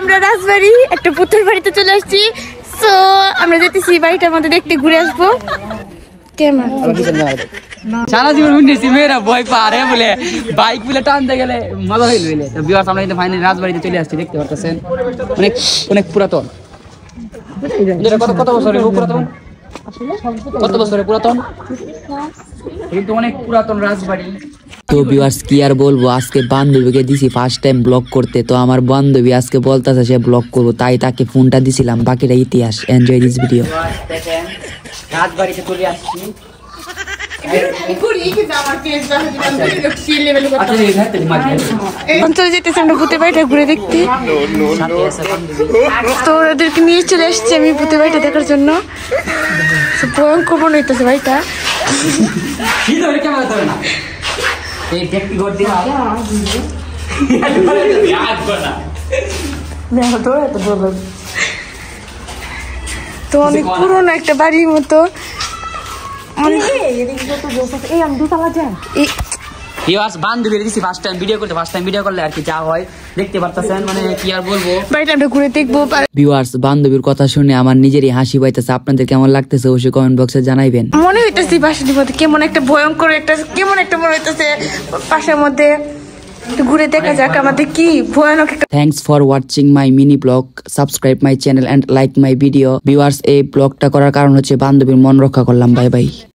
আমরা রাজবাড়ি একটা পুতুল বাড়িতে চলে আসছি। সো আমরা যেতেছি বাড়িটার মধ্যে দেখতে ঘুরে আসবো। কেমন সারা জীবন শুনেছি মেয়েরা ভয় পারে বলে বাইক বলে টানতে গেলে মজা হইল। তো বিয়ার্স আমরা কিন্তু ফাইনালি রাজবাড়িতে চলে আসছি, দেখতে পাচ্ছেন অনেক অনেক পুরাতন। কত বছরের পুরাতন, কত বছরের পুরাতন, কিন্তু অনেক পুরাতন রাজবাড়ি। তো ভিউয়ার্স কি আর বলবো, আজকে বান্ধবীকে দিছি ফার্স্ট টাইম ব্লগ করতে। তো আমার বান্ধবী আজকে বলতেছে সে ব্লগ করবো, তাই তাকে ফোনটা দিছিলাম। বাকিটা ইতিহাস। Enjoy this video. দেখেন রাজবাড়িতে চলে আসছি। চলে যেতেছি আমরা ভূতের বাড়িটা ঘুরে দেখতে। তো ওদেরকে নিয়ে চলে আসছি আমি ভূতের বাড়িটা দেখার জন্য। ভয়ঙ্কর মনে হইতেছে বাড়িটা। তো অনেক পুরোনো একটা বাড়ির মতো। বান্ধবী দিছি ফার্স্ট টাইম ভিডিও করতে, ফার্স্ট টাইম ভিডিও করলে আর কি যা হয় দেখতে পারতেছেন, মানে কি আর বলবো। বাড়িটা আমরা ঘুরে দেখবো। ভিউয়ার্স বান্ধবীর কথা শুনে আমার নিজেরই হাসি পাইতেছে। আপনাদের কেমন লাগতেছে অবশ্যই কমেন্ট বক্সে জানাইবেন। মনে হইতেছে বাসার মধ্যে কেমন একটা ভয়ঙ্কর একটা কেমন একটা মনে হইতেছে বাসার মধ্যে। ঘুরে দেখা যাক আমাদের কি ভয়ানক একটা। Thanks for watching my mini blog. Subscribe my channel and like my video. Viewers এই ব্লগটা করার কারণ হচ্ছে বান্ধবীর মন রক্ষা করলাম। Bye by.